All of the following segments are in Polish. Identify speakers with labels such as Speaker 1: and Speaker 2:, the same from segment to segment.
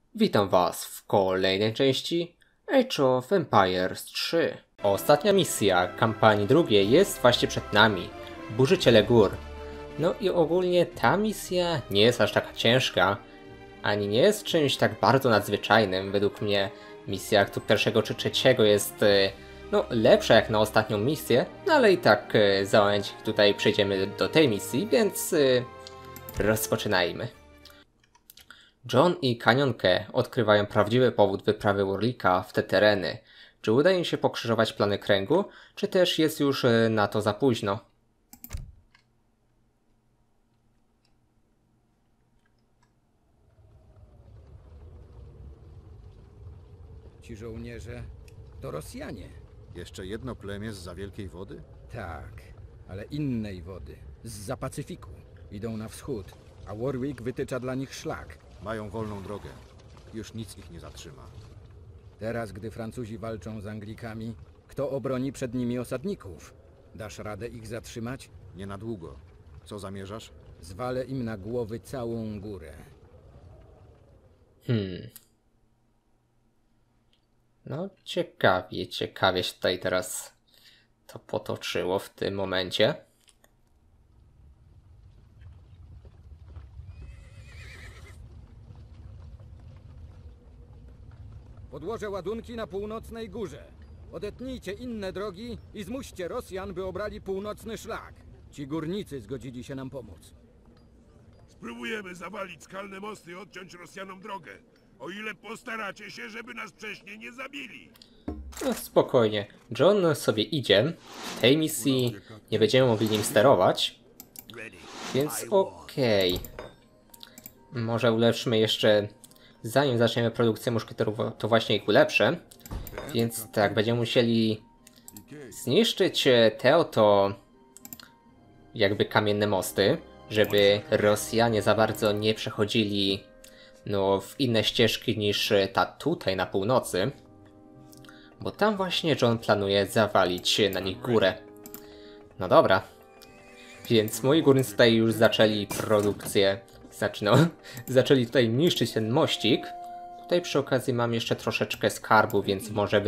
Speaker 1: Witam Was w kolejnej części Age of Empires 3. Ostatnia misja kampanii drugiej jest właśnie przed nami. Burzyciele gór. No i ogólnie ta misja nie jest aż taka ciężka, ani nie jest czymś tak bardzo nadzwyczajnym. Według mnie misja aktu pierwszego czy trzeciego jest lepsza jak na ostatnią misję, no ale i tak za moment tutaj przejdziemy do tej misji, więc rozpoczynajmy. John i Kanionkę odkrywają prawdziwy powód wyprawy Urlika w te tereny. Czy uda im się pokrzyżować plany kręgu, czy też jest już na to za późno?
Speaker 2: Ci żołnierze to Rosjanie.
Speaker 3: Jeszcze jedno plemię zza Wielkiej Wody?
Speaker 2: Tak, ale innej wody. Zza Pacyfiku. Idą na wschód, a Warwick wytycza dla nich szlak.
Speaker 3: Mają wolną drogę. Już nic ich nie zatrzyma.
Speaker 2: Teraz, gdy Francuzi walczą z Anglikami, kto obroni przed nimi osadników? Dasz radę ich zatrzymać?
Speaker 3: Nie na długo. Co zamierzasz?
Speaker 2: Zwalę im na głowy całą górę.
Speaker 1: No ciekawie się tutaj teraz to potoczyło w tym momencie.
Speaker 2: Podłożę ładunki na północnej górze. Odetnijcie inne drogi i zmuście Rosjan, by obrali północny szlak. Ci górnicy zgodzili się nam pomóc.
Speaker 4: Spróbujemy zawalić skalne mosty i odciąć Rosjanom drogę. O ile postaracie się, żeby nas wcześniej nie zabili.
Speaker 1: No spokojnie, John sobie idzie. W tej misji nie będziemy mogli nim sterować, więc okej. Może ulepszymy jeszcze, zanim zaczniemy produkcję muszkieterów, to właśnie ich ulepszę. Więc tak, będziemy musieli zniszczyć te oto jakby kamienne mosty, żeby Rosjanie za bardzo nie przechodzili w inne ścieżki niż ta tutaj na północy. Bo tam właśnie John planuje zawalić na nich górę. No dobra. Więc moi górnicy tutaj już zaczęli produkcję. Zaczęli tutaj niszczyć ten mościk. Tutaj przy okazji mam jeszcze troszeczkę skarbu, więc może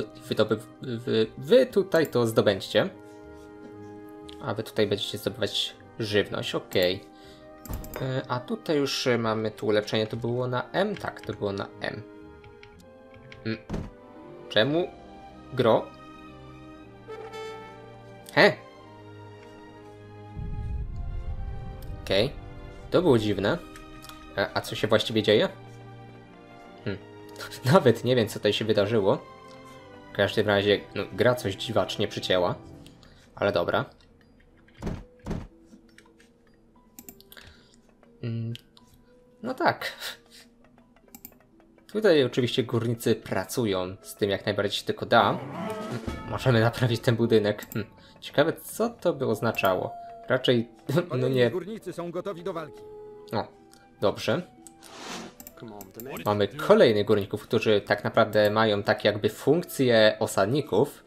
Speaker 1: wy tutaj to zdobędźcie. A wy tutaj będziecie zdobywać żywność, okej. A tutaj już mamy tu ulepszenie, to było na M? Tak, to było na M. Czemu? Gro? Okej. To było dziwne. A co się właściwie dzieje? Nawet nie wiem, co tutaj się wydarzyło. W każdym razie gra coś dziwacznie przycięła. Ale dobra. No tak. Tutaj oczywiście górnicy pracują z tym jak najbardziej się tylko da. Możemy naprawić ten budynek. Ciekawe, co to by oznaczało. Raczej, no nie...
Speaker 2: Górnicy są gotowi do walki.
Speaker 1: O, dobrze. Mamy kolejnych górników, którzy tak naprawdę mają tak jakby funkcję osadników.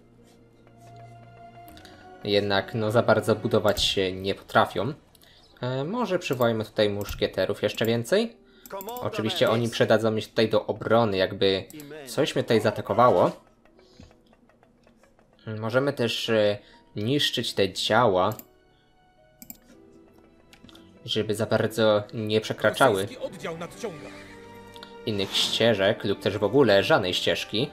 Speaker 1: Jednak za bardzo budować się nie potrafią. Może przywołajmy tutaj muszkieterów jeszcze więcej. Oczywiście oni przydadzą mi się tutaj do obrony, jakby coś mnie tutaj zaatakowało. Możemy też niszczyć te działa, żeby za bardzo nie przekraczały innych ścieżek, lub też w ogóle żadnej ścieżki.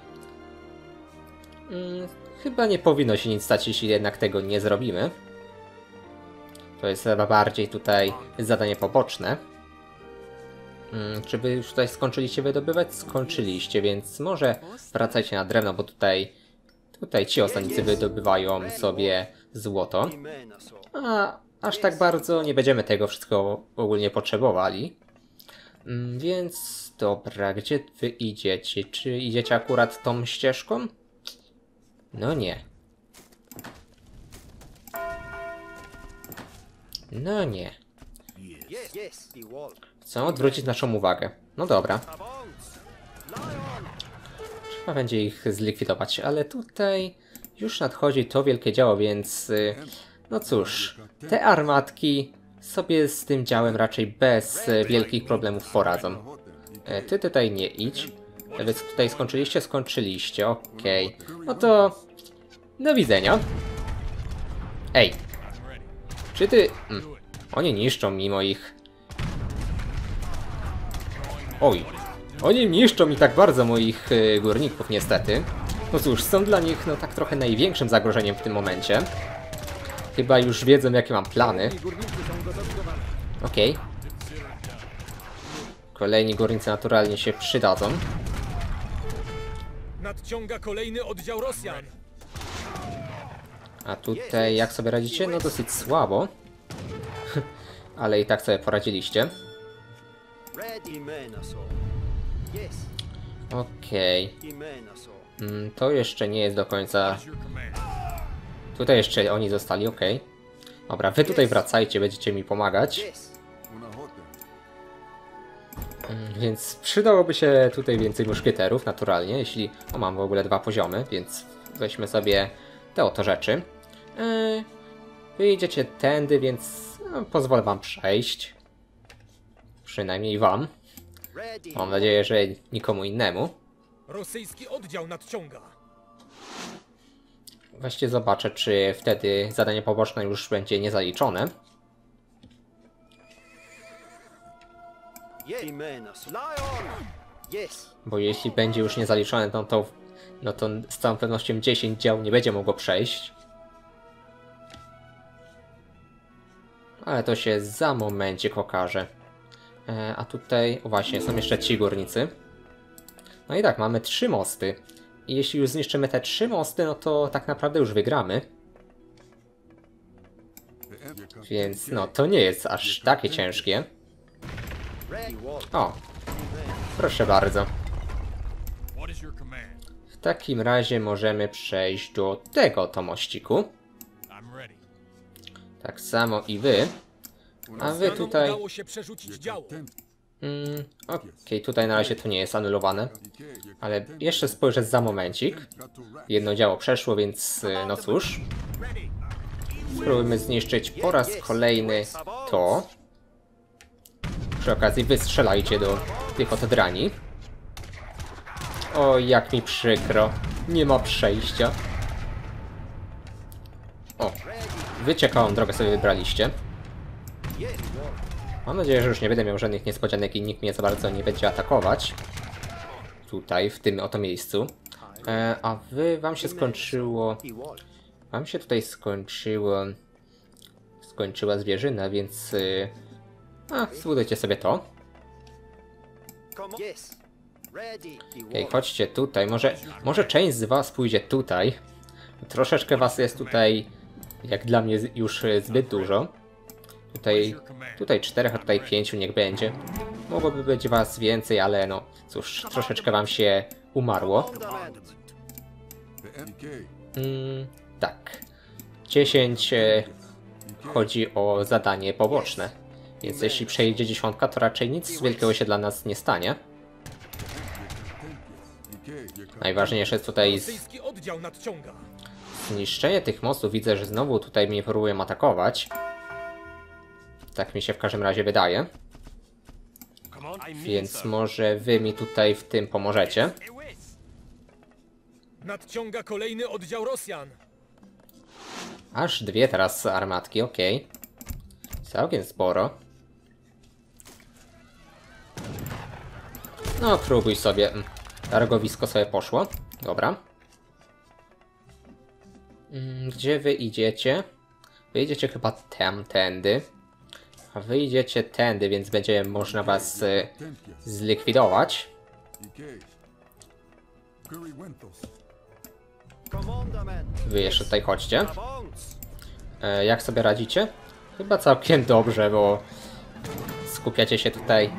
Speaker 1: Chyba nie powinno się nic stać, jeśli jednak tego nie zrobimy. To jest chyba bardziej tutaj zadanie poboczne. Czy wy już tutaj skończyliście wydobywać? Skończyliście, więc może wracajcie na drewno, bo tutaj ci osadnicy wydobywają sobie złoto. A aż tak bardzo nie będziemy tego wszystkiego ogólnie potrzebowali. Więc dobra, gdzie wy idziecie? Czy idziecie akurat tą ścieżką? No nie. No nie. Chcą odwrócić naszą uwagę. No dobra. Trzeba będzie ich zlikwidować, ale tutaj już nadchodzi to wielkie działo, więc no cóż, te armatki sobie z tym działem raczej bez wielkich problemów poradzą. Ty tutaj nie idź. Wy tutaj skończyliście? Skończyliście, okej. No to... do widzenia. Ej! Czy ty... Oni niszczą mi moich... Oj! Oni niszczą mi tak bardzo moich górników, niestety. No cóż, są dla nich no tak trochę największym zagrożeniem w tym momencie. Chyba już wiedzą, jakie mam plany. Okej. Kolejni górnicy naturalnie się przydadzą.
Speaker 5: Nadciąga kolejny oddział Rosjan.
Speaker 1: A tutaj jak sobie radzicie? No dosyć słabo. Ale i tak sobie poradziliście. Okej. To jeszcze nie jest do końca... Tutaj jeszcze oni zostali, okej. Dobra, wy tutaj wracajcie, będziecie mi pomagać. Więc przydałoby się tutaj więcej muszkieterów, naturalnie, jeśli... O, mam w ogóle 2 poziomy, więc weźmy sobie te oto rzeczy. Wy idziecie tędy, więc no, pozwolę wam przejść. Przynajmniej wam. Mam nadzieję, że nikomu innemu.
Speaker 5: Rosyjski oddział nadciąga.
Speaker 1: Właściwie zobaczę, czy wtedy zadanie poboczne już będzie niezaliczone. Bo jeśli będzie już niezaliczone, no to z całą pewnością 10 dział nie będzie mogło przejść. Ale to się za momencik okaże. A tutaj, o właśnie, są jeszcze ci górnicy. No i tak, mamy 3 mosty. I jeśli już zniszczymy te 3 mosty, no to tak naprawdę już wygramy. Więc no, to nie jest aż takie ciężkie. O, proszę bardzo. W takim razie możemy przejść do tego to mościku. Tak samo i wy. A wy tutaj...
Speaker 5: Udało się przerzucić działo.
Speaker 1: Okej, tutaj na razie to nie jest anulowane. Ale jeszcze spojrzę za momencik. Jedno działo przeszło, więc no cóż. Spróbujmy zniszczyć po raz kolejny to. Przy okazji wystrzelajcie do tych oto drani. O, jak mi przykro. Nie ma przejścia. O, wyciekałą drogę sobie wybraliście. Mam nadzieję, że już nie będę miał żadnych niespodzianek i nikt mnie za bardzo nie będzie atakować. Tutaj, w tym oto miejscu. A wam się skończyło... Wam się tutaj skończyła zwierzyna, więc... zbudujcie sobie to. Okej, chodźcie tutaj. Może część z was pójdzie tutaj. Troszeczkę was jest tutaj, jak dla mnie, już zbyt dużo. Tutaj 4, a tutaj 5 niech będzie. Mogłoby być was więcej, ale no cóż, troszeczkę wam się umarło. Tak. 10 chodzi o zadanie poboczne. Więc jeśli przejdzie 10, to raczej nic wielkiego się dla nas nie stanie. Najważniejsze jest tutaj
Speaker 5: Rosyjski oddział nadciąga.
Speaker 1: zniszczenie tych mostów. Widzę, że znowu tutaj mnie próbują atakować. Tak mi się w każdym razie wydaje. Więc może wy mi tutaj w tym pomożecie.
Speaker 5: Nadciąga kolejny oddział Rosjan.
Speaker 1: Aż 2 teraz armatki, okej. Całkiem sporo. No, próbuj sobie. Targowisko sobie poszło. Dobra. Gdzie wy idziecie? Wy idziecie chyba tamtędy. A wy idziecie tędy, więc będzie można was zlikwidować. Wy jeszcze tutaj chodźcie. Jak sobie radzicie? Chyba całkiem dobrze, bo skupiacie się tutaj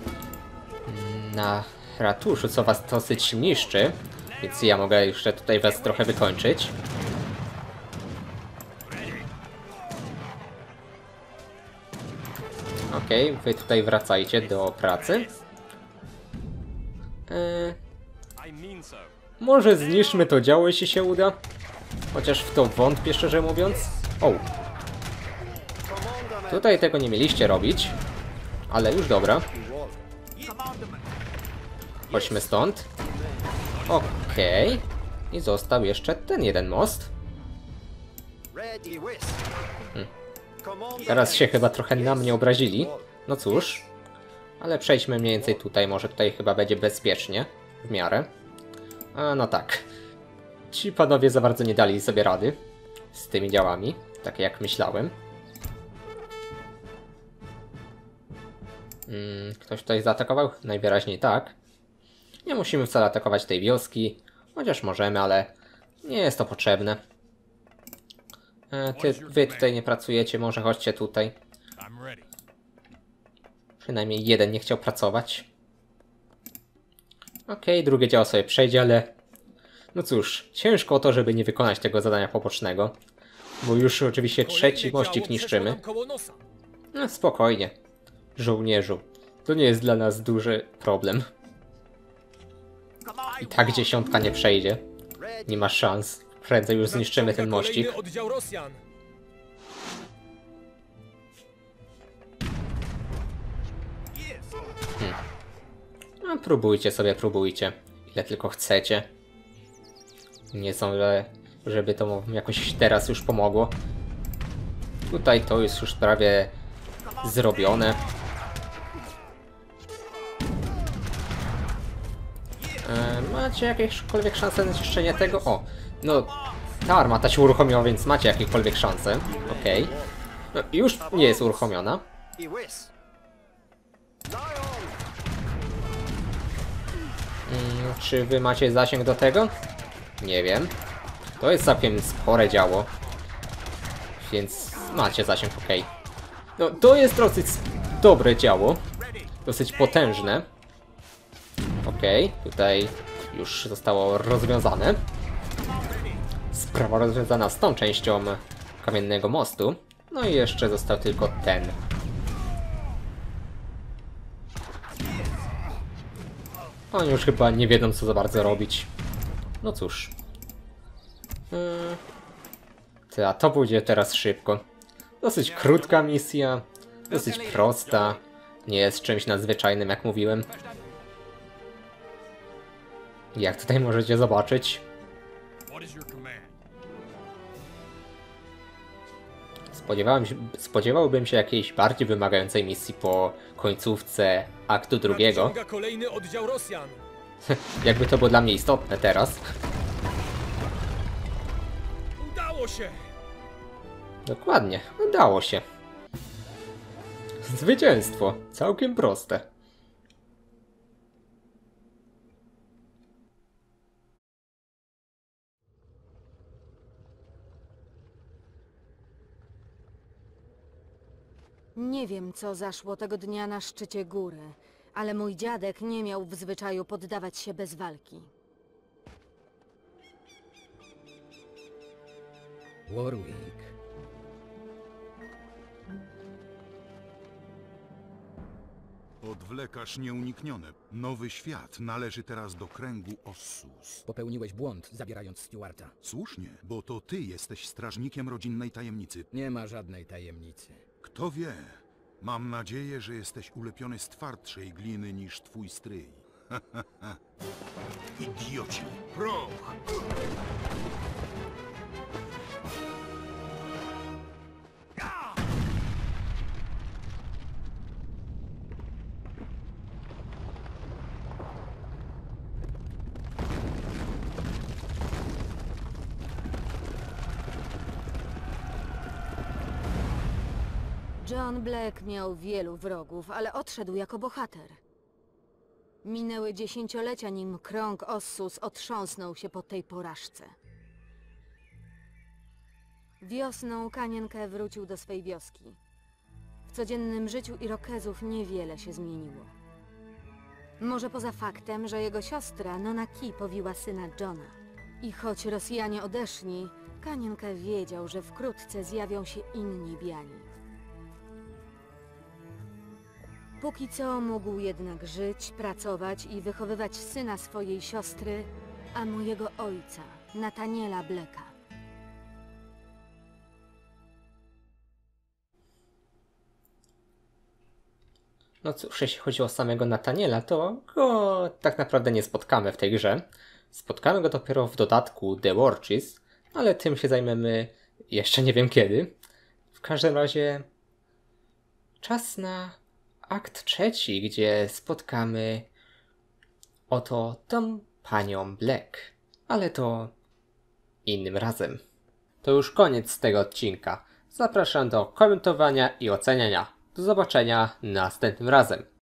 Speaker 1: na ratuszu, co was dosyć niszczy. Więc ja mogę jeszcze tutaj was trochę wykończyć. Okej, wy tutaj wracajcie do pracy. Może zniszczmy to działo, jeśli się uda. Chociaż w to wątpię, szczerze mówiąc. O! Tutaj tego nie mieliście robić. Ale już dobra. Chodźmy stąd. Okej. I został jeszcze ten jeden most. Teraz się chyba trochę na mnie obrazili. No cóż. Ale przejdźmy mniej więcej tutaj. Może tutaj chyba będzie bezpiecznie. W miarę. A no tak. Ci panowie za bardzo nie dali sobie rady z tymi działami. Tak jak myślałem. Ktoś tutaj zaatakował? Najwyraźniej tak. Nie musimy wcale atakować tej wioski. Chociaż możemy, ale nie jest to potrzebne. Wy tutaj nie pracujecie, może chodźcie tutaj. Przynajmniej jeden nie chciał pracować. Okej, drugie działo sobie przejdzie, ale... No cóż, ciężko o to, żeby nie wykonać tego zadania pobocznego. Bo już oczywiście trzeci
Speaker 5: Kolejne
Speaker 1: mościk
Speaker 5: działo
Speaker 1: niszczymy.
Speaker 5: przeszło nam koło nosa.
Speaker 1: No spokojnie. Żołnierzu. To nie jest dla nas duży problem. I tak 10 nie przejdzie. Nie ma szans. Prędzej już zniszczymy ten
Speaker 5: Nadciąga
Speaker 1: mościk.
Speaker 5: kolejny oddział Rosjan.
Speaker 1: No, próbujcie sobie, próbujcie. Ile tylko chcecie. Nie sądzę, żeby to jakoś teraz już pomogło. Tutaj to jest już prawie zrobione. Macie jakiekolwiek szanse na zniszczenie tego? O, no ta armata się uruchomiła, więc macie jakiekolwiek szanse. Okej. No, już nie jest uruchomiona. Czy wy macie zasięg do tego? Nie wiem. To jest całkiem spore działo. Więc macie zasięg, okej. No to jest dosyć dobre działo. Dosyć potężne. Okej, tutaj już zostało rozwiązane. Sprawa rozwiązana z tą częścią kamiennego mostu. No i jeszcze został tylko ten. Oni już chyba nie wiedzą, co za bardzo robić. No cóż. A to pójdzie teraz szybko. Dosyć krótka misja. Dosyć prosta. Nie jest czymś nadzwyczajnym, jak mówiłem. Jak tutaj możecie zobaczyć. Spodziewałbym się jakiejś bardziej wymagającej misji po końcówce aktu drugiego.
Speaker 5: Nadciąga kolejny oddział Rosjan.
Speaker 1: Jakby to było dla mnie istotne teraz.
Speaker 5: Udało się!
Speaker 1: Dokładnie, udało się. Zwycięstwo. Całkiem proste.
Speaker 6: Nie wiem, co zaszło tego dnia na szczycie góry, ale mój dziadek nie miał w zwyczaju poddawać się bez walki.
Speaker 2: Warwick.
Speaker 7: Odwlekasz nieuniknione. Nowy świat należy teraz do kręgu Ossus.
Speaker 2: Popełniłeś błąd, zabierając Stuarta.
Speaker 7: Słusznie, bo to ty jesteś strażnikiem rodzinnej tajemnicy.
Speaker 2: Nie ma żadnej tajemnicy.
Speaker 7: Kto wie? Mam nadzieję, że jesteś ulepiony z twardszej gliny niż twój stryj. Idioci!
Speaker 4: Proch!
Speaker 6: John Black miał wielu wrogów, ale odszedł jako bohater. Minęły dziesięciolecia, nim krąg Ossus otrząsnął się po tej porażce. Wiosną Kanienkę wrócił do swej wioski. W codziennym życiu Irokezów niewiele się zmieniło. Może poza faktem, że jego siostra Nona Ki powiła syna Johna. I choć Rosjanie odeszli, Kanienkę wiedział, że wkrótce zjawią się inni biali. Póki co mógł jednak żyć, pracować i wychowywać syna swojej siostry, a mojego ojca, Nathaniela Blacka.
Speaker 1: No cóż, jeśli chodzi o samego Nathaniela, to go tak naprawdę nie spotkamy w tej grze. Spotkamy go dopiero w dodatku The Warchis, ale tym się zajmiemy jeszcze nie wiem kiedy. W każdym razie czas na akt 3, gdzie spotkamy oto tą panią Black. Ale to innym razem. To już koniec tego odcinka. Zapraszam do komentowania i oceniania. Do zobaczenia następnym razem.